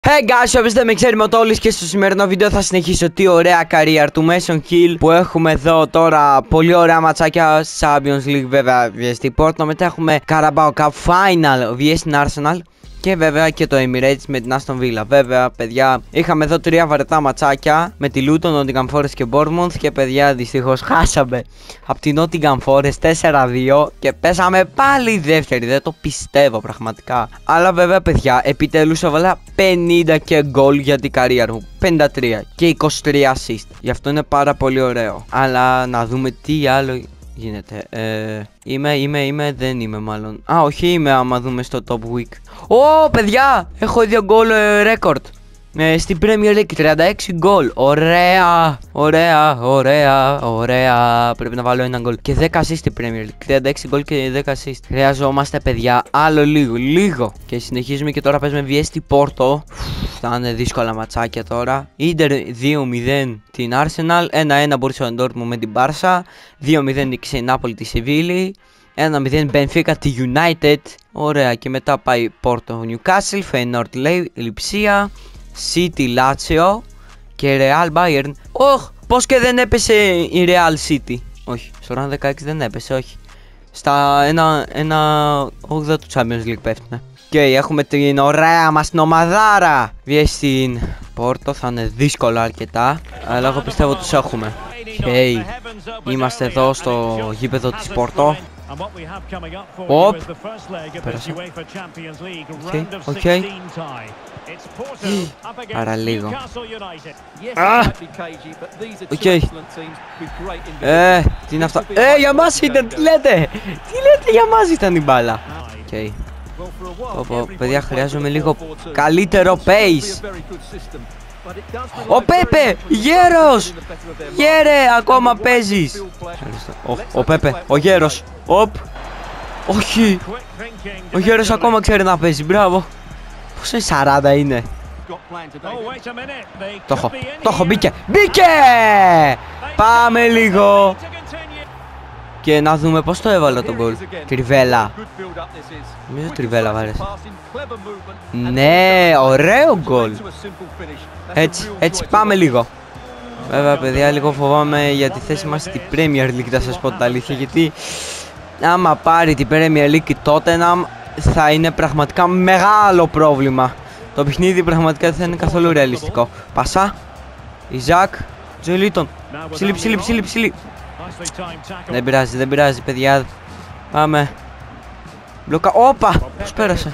Hey guys, όπως δεν με ξέρει Μοτόλης και στο σημερινό βίντεο θα συνεχίσω τη ωραία career του Mason Hill που έχουμε εδώ τώρα. Πολύ ωραία ματσάκια Champions League, βέβαια vs την Porto. Μετά έχουμε Carabao Cup Final vs την Arsenal. Και βέβαια και το Emirates με την Aston Villa. Βέβαια, παιδιά, είχαμε εδώ τρία βαρετά ματσάκια με τη Luton, Nottingham Forest και Bournemouth. Και παιδιά, δυστυχώς χάσαμε από την Nottingham Forest 4-2 και πέσαμε πάλι δεύτερη. Δεν το πιστεύω πραγματικά. Αλλά βέβαια, παιδιά, επιτέλους έβαλα 50 και γκολ για την καριέρα μου. 53 και 23 assist. Γι' αυτό είναι πάρα πολύ ωραίο. Αλλά να δούμε τι άλλο γίνεται. Δεν είμαι μάλλον. Α, όχι είμαι άμα δούμε στο top week. Ω, παιδιά! Έχω 2 γκολ record. Στην Premier League 36 γκολ. Ωραία! Ωραία! Πρέπει να βάλω ένα γκολ. Και 10 assist στην Premier League. 36 γκολ και 10 assist. Χρειαζόμαστε, παιδιά, άλλο λίγο. Και συνεχίζουμε και τώρα παίζουμε vs την Porto. Θα είναι δύσκολα ματσάκια τώρα. Ίντερ 2-0 την Arsenal. 1-1 Borussia Dortmund με την Barca. 2-0 νίκησε η Napoli τη Σεβίλη. 1-0 Benfica τη United. Ωραία, και μετά πάει Porto Newcastle, Feyenoord Lipsia, City Lazio και Real Bayern. Ωχ, πως και δεν έπεσε η Real City. Όχι, στο round 16 δεν έπεσε, όχι. Στα 1-8 του Champions League πέφτουνε. Και έχουμε την ωραία μας την ομαδάρα vs την Porto. Θα είναι δύσκολο αρκετά, αλλά εγώ πιστεύω τους έχουμε. Hey, είμαστε εδώ στο γήπεδο της Porto. Οπ, πέρασε. Οκ. Παραλίγο. Οκ. Τι είναι αυτά. Για μας ήταν, τι λέτε. Τι λέτε, για μας ήταν η μπάλα. Οκ. Παιδιά, χρειάζομαι λίγο καλύτερο pace. Ο Πέπε, γέρος! Γέρε, ακόμα παίζεις. Ο Πέπε, ο γέρος. Οπ. Όχι. Ο γέρος ακόμα ξέρει να παίζει, μπράβο. Πόσο είναι, 40 είναι. Το έχω, μπήκε. Πάμε λίγο. Και να δούμε πως το έβαλα τον γκολ. Τριβέλα. Νομίζω Τριβέλα βάρεσε. Ναι, ωραίο γκολ. Έτσι πάμε λίγο. Βέβαια, παιδιά, λίγο φοβάμαι για τη θέση μας στην Premier League, θα σας πω την αλήθεια. Γιατί άμα πάρει την Premier League η Tottenham θα είναι πραγματικά μεγάλο πρόβλημα. Το παιχνίδι πραγματικά δεν θα είναι καθόλου ρεαλιστικό. Πασά, Ιζακ, Τζοελίτον. Ψηλή. Δεν πειράζει, παιδιά. Πάμε. Μπλοκα. Όπα! Πώς πέρασε.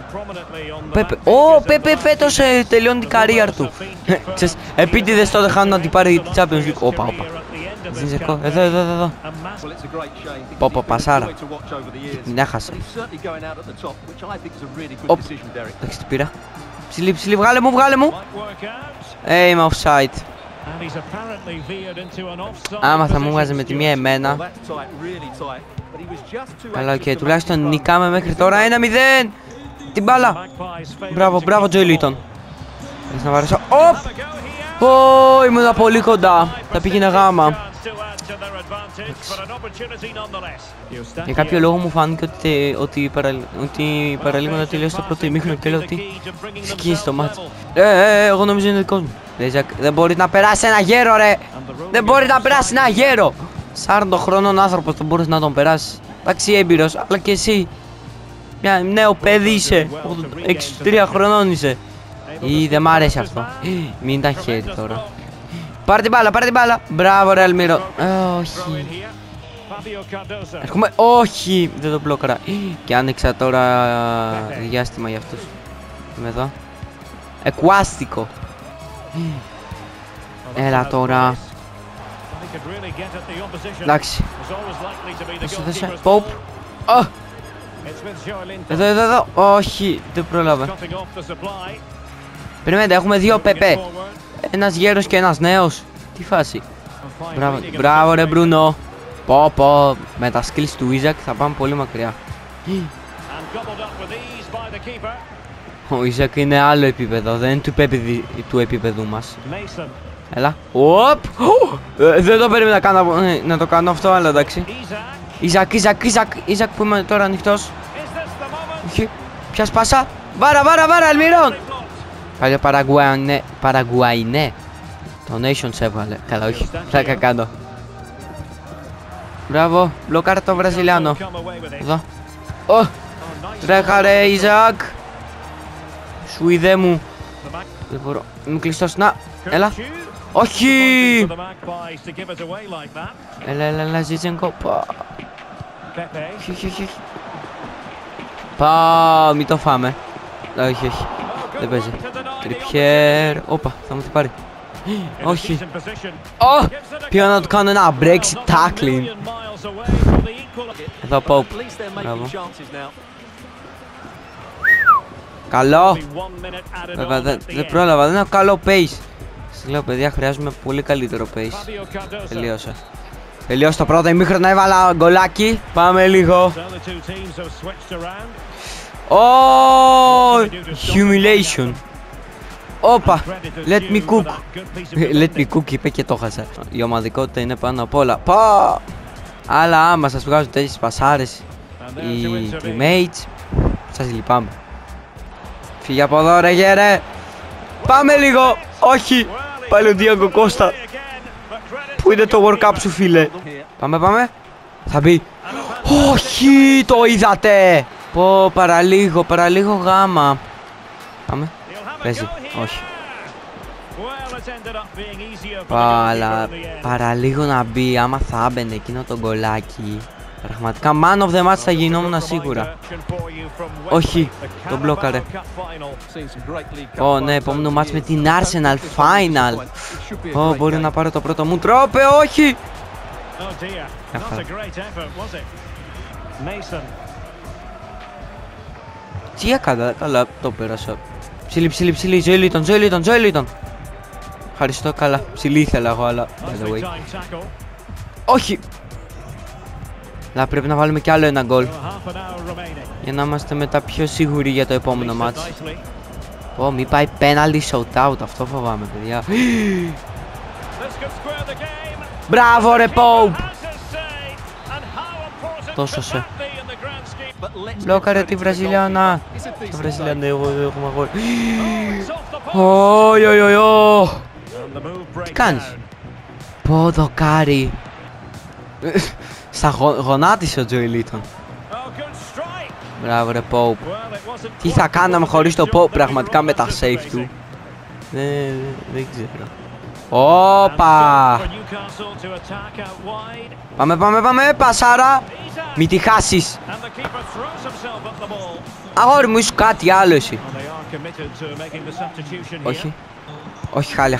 Πέπε φέτος τελειώνει την καριέρα του. Επίτηδες τότε χάνουν να την πάρει την Champions League. Όπα. Εδώ. Πόπο, πασάρα. Την έχασα. Εντάξει, την πήρα. Ψηλή, βγάλε μου. Είμαι offside. Άμα θα μου βγάζει με τη μία εμένα. Αλλά οκ, τουλάχιστον νικάμε μέχρι τώρα. 1-0. Την μπάλα. Μπράβο Τζοελίτον. Θες να βαρέσω. Οπ. Ήμουν πολύ κοντά. Θα πήγαινε γάμα. Για κάποιο λόγο μου φάνηκε ότι παραλίγο να τελειώσει το πρώτο ημίχρονο και λέω ότι σκίζει το μάτσο. Εγώ νομίζω είναι δικός μου. Δεν μπορεί να περάσει ένα γέρο, ρε. Δεν μπορεί να περάσει ένα γέρο. 40 χρονών άνθρωπος δεν μπορείς να τον περάσει. Εντάξει, έμπειρος, αλλά και εσύ. Μια νέο παιδί είσαι. 63 χρονών είσαι. Ή δεν μ' αρέσει αυτό. Μην τα χέρι τώρα. Πάρε την μπάλα. Μπράβο, ρε Αλμύρο. Όχι. Έρχομαι. Όχι. Δεν το μπλόκαρα. Και άνοιξα τώρα διάστημα για αυτούς. Είμαι εδώ. Εκουάστικο. Έλα τώρα. Εντάξει. Δώσε. Ποπ. Εδώ. Όχι. Δεν πρόλαβε. Περιμένετε, έχουμε 2 Πεπέ. Ένας γέρος και ένας νέος. Τι φάση. Μπράβο ρε Μπρούνο. Πω. Με τα skills του Ιζακ θα πάμε πολύ μακριά. Ο Ιζακ είναι άλλο επίπεδο. Δεν είναι του επίπεδου μας. Έλα. Οπ. Δεν το περίμενα να το κάνω αυτό, αλλά εντάξει. Ιζακ που είμαι τώρα ανοιχτός. Όχι. Ποια σπάσα. Βάρα Αλμυρών. Παλιό Παραγουαϊνέ. Το Nations έβγαλε. Καλά, όχι. Πλάκα κάνω. Μπράβο, μπλοκάρε τον Βραζιλιάνο. Εδώ. Τρέχα ρε Ιζακ. Σουηδέ μου. Δεν μπορώ. Είμαι κλειστός. Να, έλα. Όχι. Έλα, Ζίτσενκο. Όχι. Πάω, μην το φάμε. Όχι. Δεν παίζει. Τριπιέρ. Όπα, θα μου την πάρει. Όχι. Πήγα να του κάνω ένα Brexit tackling. Εδώ Pope. Μπράβο. Καλό. Βέβαια δεν πρόλαβα, δεν έχω καλό pace. Σας λέω παιδιά, χρειάζομαι πολύ καλύτερο pace. Τελείωσε. Τελείωσε το πρώτο ημίχρονο, έβαλα γκολάκι. Πάμε λίγο. Humiliation. Όπα, let me cook. Let me cook είπε και το χάσα. Η ομαδικότητα είναι πάνω απ' όλα. Πα! Αλλά άμα σας βγάζουν τέτοιες πασάρες οι teammates, σας λυπάμαι. Φύγε από εδώ ρε γέρε. Πάμε λίγο. Όχι. Πάλι ο Διάγκο Κώστα. Πού είναι το World Cup σου φίλε? Πάμε. Θα μπει. Όχι, το είδατε. Πω, παραλίγο γάμα. Πάμε. Παίζει, όχι. Αλλά παραλίγο να μπει, άμα θα έμπαινε εκείνο το γκολάκι. Πραγματικά man of the match θα γινόμουν σίγουρα. Όχι, το μπλόκαρε. Ναι, επόμενο match με την Arsenal final. Μπορεί να πάρω το πρώτο μου τρόπε, όχι. Τι έκανα, καλά το πέρασα. Ψιλή, Joelinton. Ευχαριστώ, καλά. Ψιλή ήθελα εγώ, αλλά by the way. Όχι. Αλλά πρέπει να βάλουμε κι άλλο ένα γκολ για να είμαστε μετά πιο σίγουροι για το επόμενο μάτς. Μην πάει penalty shootout, αυτό φοβάμαι παιδιά. Μπράβο ρε Pope. Τόσο σε. Μπλόκαρε τη Βραζιλιάνα. Το Βραζιλιάνα έχουμε αγόρι. Τι κάνεις? Πω δοκάρι. Στα γονάτισε ο Joelinton. Μπράβο ρε Pope. Τι θα κάναμε χωρίς το Pope πραγματικά με τα save του? Δεν ξέρω. Όπα. Πάμε, πασάρα. Μη τη χάσεις. Αγόρι μου, ήσου κάτι άλλο εσύ. Όχι, χάλια.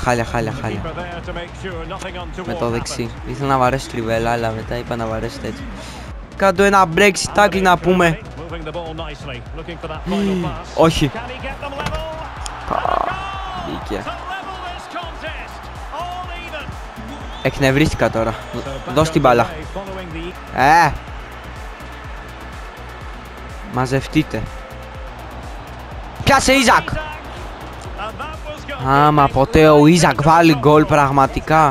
Με το δεξί. Ήθελα να βαρέσει τριβέλα, αλλά μετά είπα να βαρέσει έτσι. Κάντο ένα Brexit tackle να πούμε. Όχι. Δίκαια. Εκνευρίστηκα τώρα. Δώσ' την μπάλα. Μαζευτείτε. Πιάσε Ιζακ. Άμα ποτέ ο Ιζακ βάλει γκολ πραγματικά.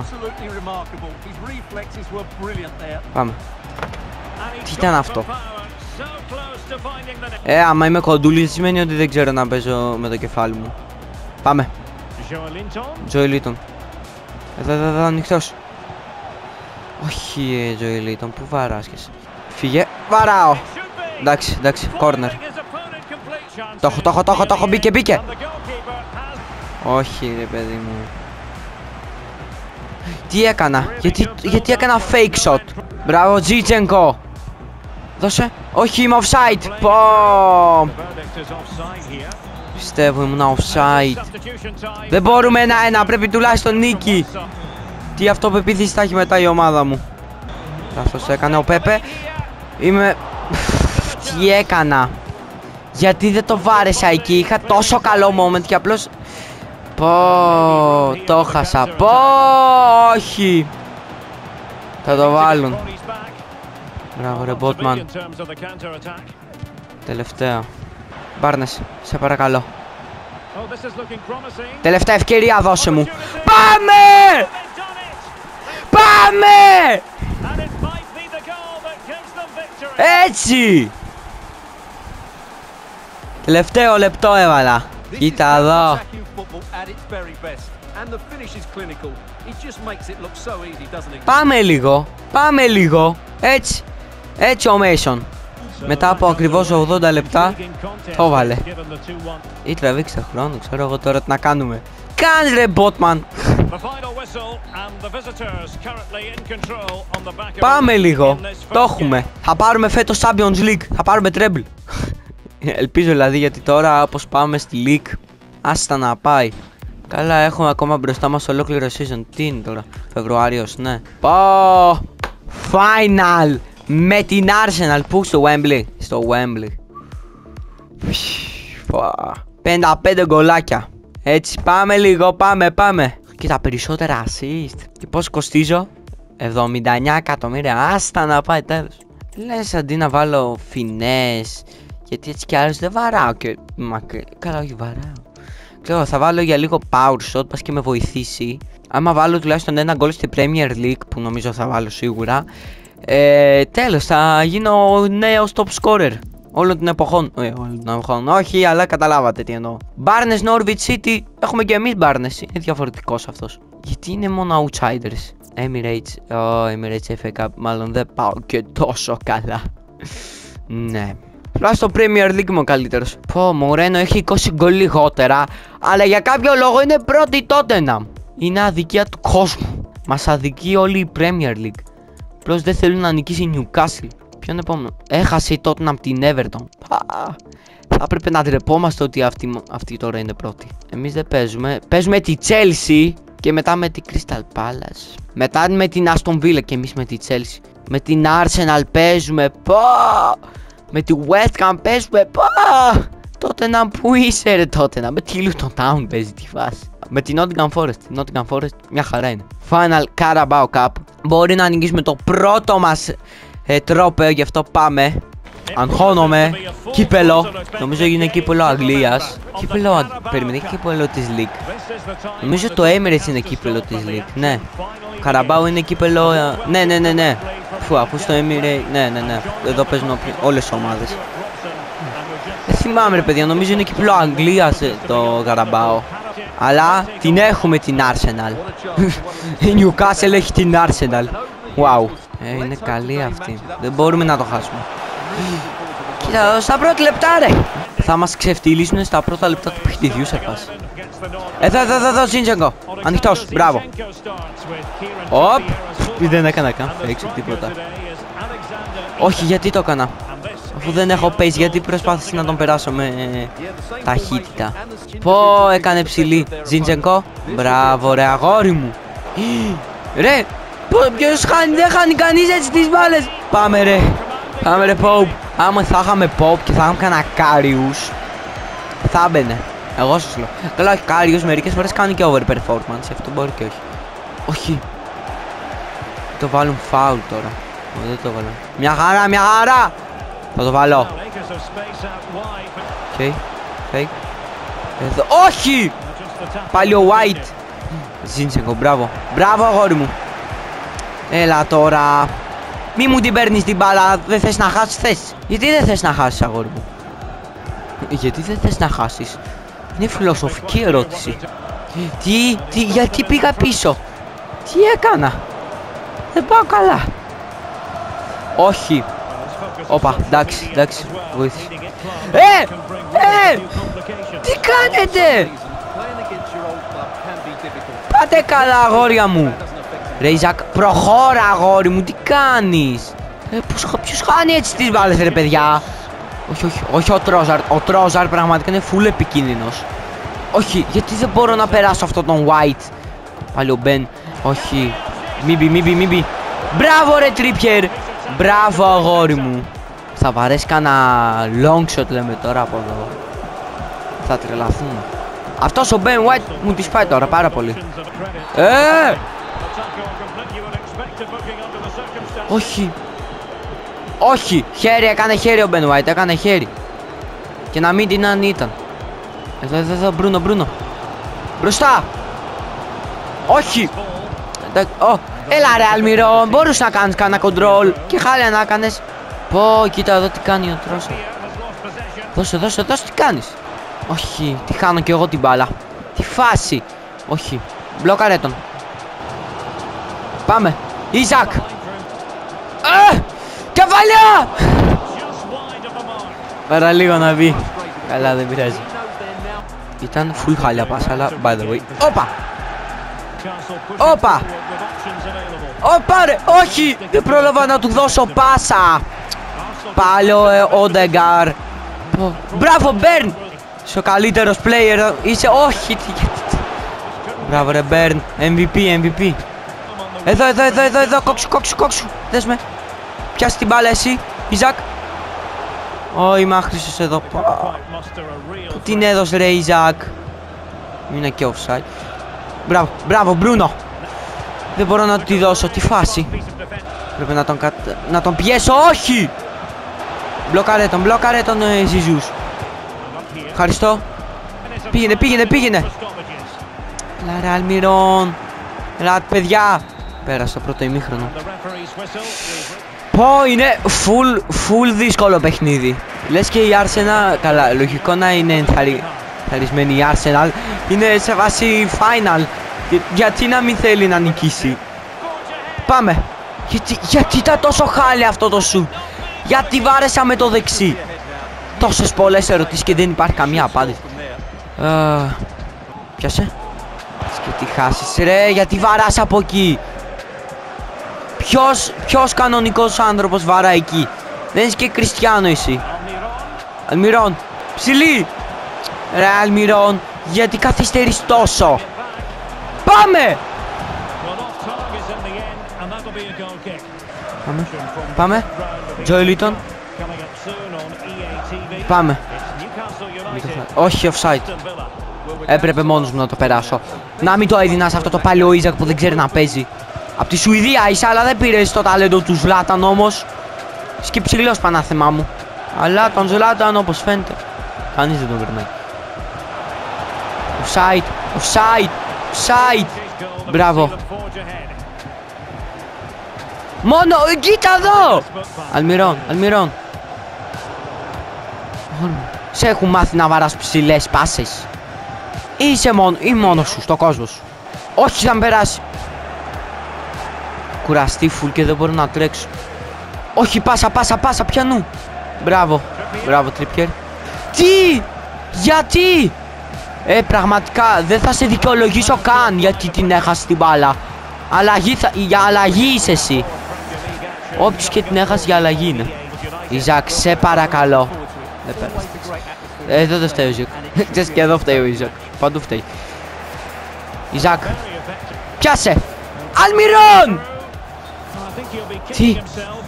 Πάμε. Τι ήταν αυτό? Άμα είμαι κοντούλης σημαίνει ότι δεν ξέρω να παίζω με το κεφάλι μου. Πάμε. Joelinton. Εδώ ανοιχτός. Όχι Joelinton, πού βαράσκεσαι? Φύγε, βαράω. Εντάξει, corner. Το έχω, μπήκε. Όχι ρε παιδί μου. Τι έκανα? Γιατί έκανα fake shot? Μπράβο Ζίτσενκο. Δώσε. Όχι, είμαι offside. Πω. Πιστεύω ήμουν offside. Δεν μπορούμε 1-1, πρέπει τουλάχιστον νίκη. Τι αυτοπεποίθηση θα έχει μετά η ομάδα μου. Λάθος έκανε ο Πέπε. Τι έκανα? Γιατί δεν το βάρεσα εκεί? Είχα τόσο καλό moment και απλώς... το χάσα. Όχι. Θα το βάλουν. Μπράβο ρε Botman. Τελευταία. Μπάρνες, σε παρακαλώ. Τελευταία ευκαιρία δώσε μου. Πάμε! Έτσι! Τελευταίο λεπτό έβαλα. Κοίτα εδώ. at its very best. And the finish is clinical. He just makes it look so easy, doesn't he? Πάμε λίγο. Έτσι ο Mason. Μετά από ακριβώς 80 λεπτά το βάλε. Ή τραβήξτε χρόνο, ξέρω εγώ τώρα τι να κάνουμε. Κάνεις ρε Botman. Πάμε λίγο. Το έχουμε. Θα πάρουμε φέτος Champions League. Θα πάρουμε treble. Ελπίζω δηλαδή, γιατί τώρα όπως πάμε στη League, άστα να πάει. Καλά, έχουμε ακόμα μπροστά μας ολόκληρο season. Τι είναι τώρα, Φεβρουάριος, ναι. Πω! Final! Με την Arsenal. Πού? Στο Wembley. Στο Wembley. 55 γκολάκια. Έτσι, πάμε λίγο, πάμε. Και τα περισσότερα assist. Και πώς κοστίζω? 79 εκατομμύρια. Άστα να πάει, τέλος. Λες, αντί να βάλω φινές, γιατί έτσι κι άλλως δεν βαράω και καλά, όχι βαράω. Ξέρω, θα βάλω για λίγο power shot, πας και με βοηθήσει. Άμα βάλω τουλάχιστον ένα γκολ στη Premier League, που νομίζω θα βάλω σίγουρα, τέλος, θα γίνω ο νέος top scorer όλων των εποχών. Όχι, αλλά καταλάβατε τι εννοώ. Barnes Norwich City, έχουμε και εμείς Barnes. Είναι διαφορετικός αυτός. Γιατί είναι μόνο outsiders. Emirates FA Cup, μάλλον δεν πάω και τόσο καλά. Ναι. Τουλάχιστον στο Premier League είμαι ο καλύτερος. Πω, Μορένο έχει 20 γκολ λιγότερα, αλλά για κάποιο λόγο είναι πρώτη η Tottenham. Είναι αδικία του κόσμου. Μας αδικεί όλη η Premier League. Απλώς δεν θέλουν να νικήσει η Newcastle. Ποιον επόμενο? Έχασε η Tottenham την Everton. Θα έπρεπε να ντρεπόμαστε ότι αυτή τώρα είναι πρώτη. Εμείς δεν παίζουμε. Παίζουμε τη Chelsea και μετά με τη Crystal Palace. Μετά με την Aston Villa και εμείς με τη Chelsea. Με την Arsenal παίζουμε. Με τη West Ham παίζουμε. Tottenham, που είσαι ρε Tottenham? Με τη Luton Town παίζει τη φάση. Με την Nottingham Forest. Nottingham Forest μια χαρά είναι. Final Carabao Cup. Μπορεί να νικήσουμε το πρώτο μας τρόπαιο, γι' αυτό πάμε. Αγχώνομαι. Κύπελο. Νομίζω είναι κύπελο Αγγλίας. Περίμενε, κύπελο της League. Νομίζω το Emirates είναι κύπελο της League. Ναι. Carabao είναι κύπελο. Ναι. Αφού στο Emirates. Ναι. Εδώ παίζουν όλες τις ομάδες. Δεν θυμάμαι ρε παιδιά, νομίζω είναι κύπελο Αγγλίας το Carabao. Αλλά την έχουμε την Arsenal. Η Newcastle έχει την Arsenal. Wow. Είναι καλή αυτή. Δεν μπορούμε να το χάσουμε. Κοίτα, στα πρώτα λεπτά ρε. Θα μας ξεφτυλίσουν στα πρώτα λεπτά του παιχνιδιού σε φάση. Εδώ, Ζίντσενκο. Ανοιχτός, μπράβο. Οπ. Δεν έκανα καν fake τίποτα. Όχι, γιατί το έκανα? Αφού δεν έχω pace, γιατί προσπάθησα να τον περάσω με ταχύτητα. Πω, έκανε ψηλή. Ζίντσενκο. Μπράβο ρε αγόρι μου. Ρε, ποιος χάνει? Δεν χάνει κανείς έτσι τις μπάλες. Πάμε ρε Pope. Άμα θα είχαμε Pope και θα είχαμε κανένα Κάριους, θα μπαινε. Εγώ σας λέω. Καλά, όχι, Κάριους μερικές φορές κάνει και over performance. Αυτό μπορεί και όχι. Όχι. Το βάλουν foul τώρα. Δεν το βάλω. Μια χαρά. Θα το βάλω. Οκ. Fake. Εδώ. Όχι! Πάλι ο White. Ζίντσενκο, μπράβο. Μπράβο αγόρι μου. Έλα τώρα. Μη μου την παίρνεις την μπάλα. Δεν θες να χάσεις? Θες. Γιατί δεν θες να χάσεις αγόρι μου? Γιατί δεν θες να χάσεις? Είναι φιλοσοφική ερώτηση. Γιατί πήγα πίσω? Τι έκανα? Δεν πάω καλά. Όχι. Όπα, εντάξει, βοήθησε. Τι κάνετε? Πάτε καλά αγόρια μου. Ρε Ιζακ, προχώρα αγόρι μου, τι κάνεις? Ποιος χάνει έτσι τις μπάλες ρε παιδιά? Όχι ο Τρόζαρ. Ο Τρόζαρ πραγματικά είναι full επικίνδυνος. Όχι, γιατί δεν μπορώ να περάσω αυτόν τον White. Πάλι ο Μπεν. Όχι. Μη μπει. Μπράβο ρε Τρίπιερ. Μπράβο αγόρι μου. Θα βαρέσει κανένα long shot λέμε τώρα από εδώ. Θα τρελαθούν. Αυτός ο Ben White μου τη πάει τώρα πάρα πολύ. Όχι. Χέρι, έκανε χέρι ο Ben White. Έκανε χέρι. Και να μην την αν ήταν. Εδώ, Μπρούνο. Μπροστά. Όχι. Έλα ρε Αλμυρό, μπορούσε να κάνεις κανένα control. Και χάλια να κάνεις. Πω, κοίτα εδώ τι κάνει ο Τρόσα. Δώσε, τι κάνεις? Όχι, τη χάνω κι εγώ την μπάλα. Τι φάση. Όχι. Μπλόκαρε τον. Πάμε. Ιζακ. Κεφαλιά. Παραλίγο να βγει. Καλά, δεν πειράζει. Ήταν full χάλια πάσα, αλλά by the way. Όπα. Όπα. Όπα ρε. Όχι. Δεν πρόλαβα να του δώσω πάσα. Πάλι ο Όντεγκαρ. Μπράβο Μπέρν. Είσαι ο καλύτερος player. Είσαι. Όχι. Μπράβο ρε Μπέρν. MVP. Εδώ. Κόξου. Δες με. Πιάσε την μπάλα εσύ. Ιζακ. Ω, είμαι άχρηστος εδώ. Πού την έδωσε ρε Ιζακ. Είναι και offside. Μπράβο Μπρούνο. Δεν μπορώ να του τη δώσω. Τι φάση. Πρέπει να τον πιέσω. Όχι. Μπλόκαρε τον Ζιζούς. Ευχαριστώ. Πήγαινε. Λάρα Αλμυρών. Ελάτε παιδιά. Πέρασε το πρώτο ημίχρονο. Πω, είναι full δύσκολο παιχνίδι. Λες και η Arsenal, καλά, λογικό να είναι ενθαρρυσμένη η Arsenal. Είναι σε βάση final. Γιατί να μην θέλει να νικήσει. Πάμε. Γιατί ήταν τόσο χάλια αυτό το σουτ. Γιατί βάρεσα με το δεξί. Τόσες πολλές ερωτήσεις και δεν υπάρχει καμία απάντηση. Πιάσε. Και τι χάσεις ρε, γιατί βαράς από εκεί. Ποιος κανονικός άνθρωπος βαρά εκεί. Δεν είσαι και Κριστιάνο εσύ. Αλμυρών. Ψηλή. Ρε Αλμυρών. Γιατί καθυστερείς τόσο. Πάμε. Πάμε. Τζόι Λίτον. Πάμε. Όχι offside. Έπρεπε μόνος μου να το περάσω. Να μην το έδινα σε αυτό το πάλι ο Ιζακ που δεν ξέρει να παίζει. Απ' τη Σουηδία είσαι, αλλά δεν πήρες το ταλέντο του Ζλάταν όμως. Είσαι και ψηλός πανάθεμά μου. Αλλά τον Ζλάταν όπως φαίνεται κανείς δεν τον περνάει. Offside. Μπράβο. Μόνο, κοίτα εδώ. Αλμυρών. Σε έχουν μάθει να βαράς ψηλές πάσες. Είσαι μόνος σου στο κόσμο σου. Όχι θα με περάσει. Κουραστεί φουλ και δεν μπορώ να τρέξω. Όχι, πάσα, πιανού. Μπράβο, Τρίπκερ. Τι, γιατί. Πραγματικά δεν θα σε δικαιολογήσω καν γιατί την έχασε την μπάλα. Για αλλαγή είσαι εσύ. Όποιος και την έχασε για αλλαγή είναι. Ιζακ, σε παρακαλώ. Δεν πέρασε. Εδώ δεν φταίει ο Ιζακ. Ξέρεις και εδώ φταίει ο Ιζακ. Παντού φταίει. Ιζακ. Πιάσε. Αλμυρών. Τι.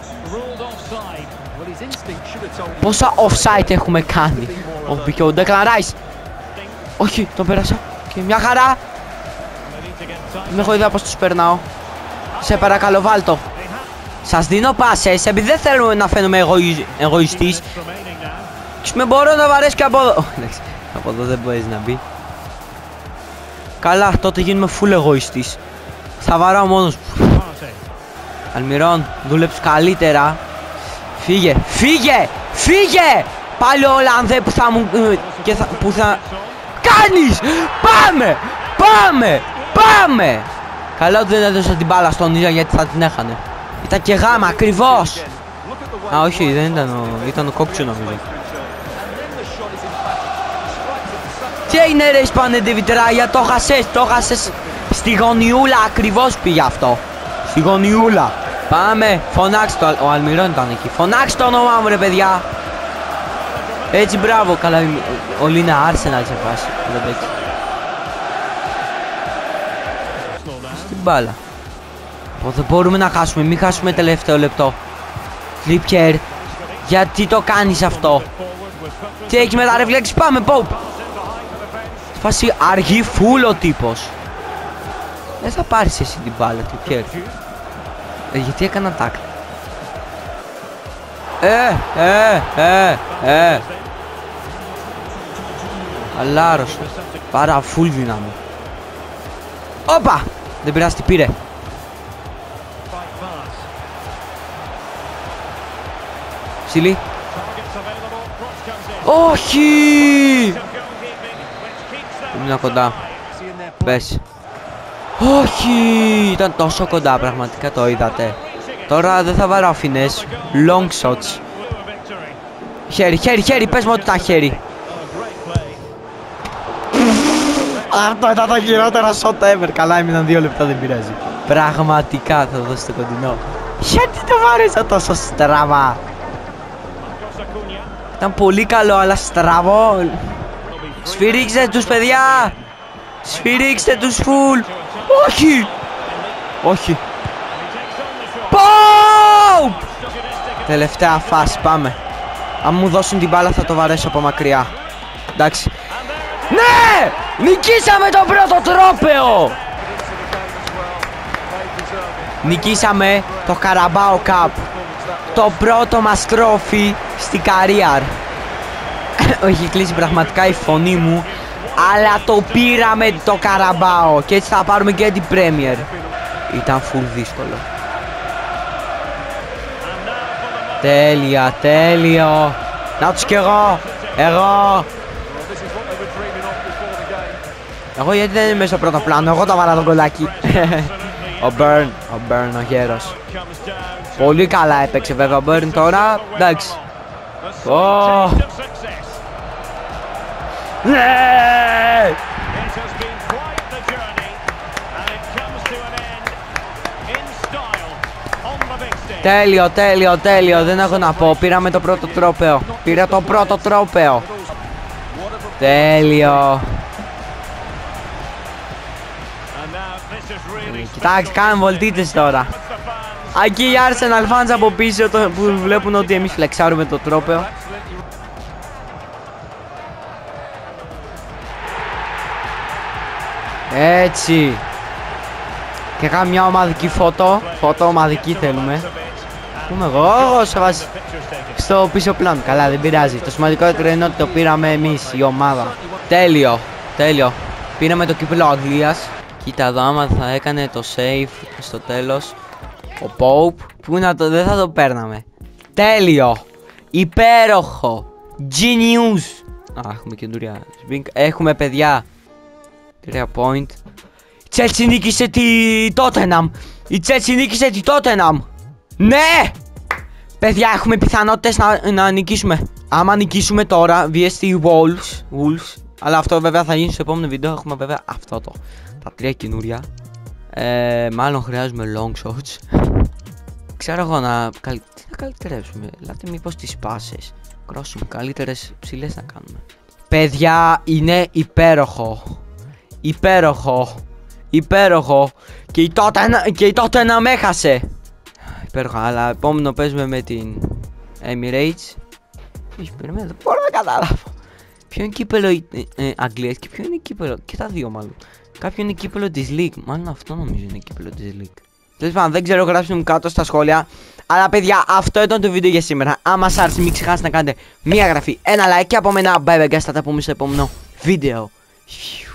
Πόσα offside έχουμε κάνει. Μπήκε ο Ντέκλαν Ράις. Όχι, τον πέρασα. Και μια χαρά. Δεν έχω ιδέα πως τους περνάω. Σε παρακαλώ βάλτο. Σας δίνω πάσες επειδή δεν θέλουμε να φαίνομαι εγωιστής. Και με μπορώ να βαρέσει και από εδώ. Από εδώ δεν μπορείς να μπει. Καλά, τότε γίνουμε full εγωιστής. Θα βαράω μόνος μου. Αλμυρών, δούλεψε καλύτερα. Φύγε! Πάλι ο Ολλανδέ που θα μου... που θα... Κάνεις! Πάμε! Καλά ότι δεν έδωσα την μπάλα στον Ίζα γιατί θα την έχανε. Ήταν και γάμα, ακριβώς! Α, όχι, δεν ήταν ο Κόκτσου νομίζω. Τι έγινε ρε Ισπάνε Βιτράγια, το χάσες στη γωνιούλα, ακριβώς πήγε αυτό. Στη γωνιούλα. Πάμε, φωνάξτε το, ο Αλμυρών ήταν εκεί. Φωνάξτε το όνομά μου ρε παιδιά. Έτσι μπράβο, καλά, όλοι είναι Arsenal σε φάση. Στην μπάλα. Δεν μπορούμε να χάσουμε, μην χάσουμε τελευταίο λεπτό. Τρίπκερ, γιατί το κάνεις αυτό. Τι έχει με τα ρεφλέξεις, πάμε Pope. Φάση αργεί φουλ ο τύπος. Δεν θα πάρεις εσύ την μπάλα, Τρίπκερ. Γιατί έκανα τάκτη. Αλάρωσε. Πάρα φουλ δύναμη. Όπα! Δεν πειράζει, τι πήρε. Ψηλή. Όχι! Ήμουν κοντά. Πες. Όχι! Ήταν τόσο κοντά, πραγματικά το είδατε. Τώρα δεν θα βαρώ αφήνες. Long shots. Χέρι, πες μου ότι ήταν χέρι. Αυτό ήταν το χειρότερο shot ever. Καλά, έμειναν 2 λεπτά, δεν πειράζει. Πραγματικά θα δώσω το κοντινό. Γιατί το βάρεσα τόσο στραβά? Ήταν πολύ καλό, αλλά στραβό. Σφυρίξτε τους, παιδιά! Σφυρίξτε τους φουλ! Όχι! Πόουπ! Τελευταία φάση, πάμε. Αν μου δώσουν την μπάλα θα το βαρέσω από μακριά. Εντάξει. Ναι! Νικήσαμε το πρώτο τρόπαιο! Νικήσαμε το Carabao Cup. Το πρώτο μας τρόφι στην καριέρα. Έχει κλείσει πραγματικά η φωνή μου. Αλλά το πήραμε το Carabao. Και έτσι θα πάρουμε και την Premier. Ήταν full δύσκολο. Τέλειο. Να τους κι εγώ. Εγώ γιατί δεν είμαι στο πρώτο πλάνο. Εγώ το βάλα το κολλάκι. Ο Burn, ο γέρος. Πολύ καλά έπαιξε βέβαια ο Burn τώρα. Εντάξει. Ναι! Τέλειο, δεν έχω να πω. Πήραμε το πρώτο τρόπαιο. Πήρα το πρώτο τρόπαιο. Τέλειο. Κοιτάξτε, κάνουμε βολτίτες τώρα. Εκεί οι Arsenal fans από πίσω που βλέπουν ότι εμείς φλεξάρουμε το τρόπαιο. Έτσι. Και κάνουμε μια ομαδική φωτό. Φωτό ομαδική θέλουμε. Πούμε εγώ σε βάζει στο πίσω πλάνο. Καλά, δεν πειράζει. Το σημαντικότερο είναι ότι το πήραμε εμείς, η ομάδα. Τέλειο. Πήραμε το κύπελλο Αγγλίας. Κοίτα εδώ, άμα θα έκανε το save στο τέλος ο Pope, που δεν θα το παίρναμε. Τέλειο. Υπέροχο. Genius. Έχουμε καινούρια. Έχουμε παιδιά. 3 point. Η Chelsea νίκησε τη Tottenham. Ναι! Παιδιά, έχουμε πιθανότητες να νικήσουμε. Άμα νικήσουμε τώρα, VST Wolves. Αλλά αυτό βέβαια θα γίνει στο επόμενο βίντεο. Έχουμε βέβαια αυτό τα 3 καινούρια. Μάλλον χρειάζομαι long shots. Ξέρω εγώ να καλυτερεύσουμε. Δηλαδή μήπως τις πάσες κρόσουμε, καλύτερες ψηλές να κάνουμε. Παιδιά, είναι υπέροχο. Και η Tottenham με έχασε. Υπέροχα, αλλά επόμενο παίζουμε με την Emirates. Όχι, περιμένω, δεν μπορώ να καταλάβω. Ποιο είναι κύπελλο Αγγλίας και ποιο είναι κύπελλο, και τα δύο μάλλον. Κάποιο είναι κύπελλο της League, μάλλον αυτό νομίζω είναι κύπελλο της League. Τέλος πάντων, δεν ξέρω, γράψτε μου κάτω στα σχόλια. Αλλά παιδιά, αυτό ήταν το βίντεο για σήμερα. Άμα σας άρεσε, μην ξεχάσετε να κάνετε μια εγγραφή, ένα like και από μένα. Bye bye guys, θα τα πούμε στο επόμενο βίντεο.